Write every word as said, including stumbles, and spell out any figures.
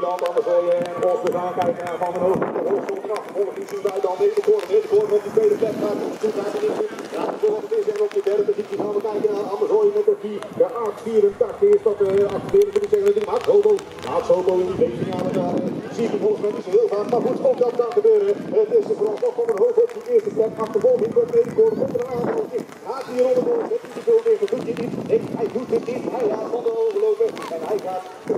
kant, Amazon en Osbers aankijken naar Van den Hoog. De hoogste kracht, volgens die zien wij dan weer de corner. De corner op die tweede plek gaat. Toen gaat hij niet. Ja, vervolgens is en op de derde positie gaan we kijken naar Amazon met de vier. De acht vierentachtig is dat de activering voor de zevenentwintig. Maakt Hobo. Maakt Hobo in die bezig aan het zie je volgens mij niet zo heel vaak. Maar goed, ook dat kan gebeuren. Het is vooralsnog Van den Hoog op die eerste plek. Achtervolging komt de corner. Komt er een aanval. Gaat hier onderdoor. Zet hij de veel meer. Doet hij niet. Hij doet het niet. Hij laat Van den Hoog lopen. En hij gaat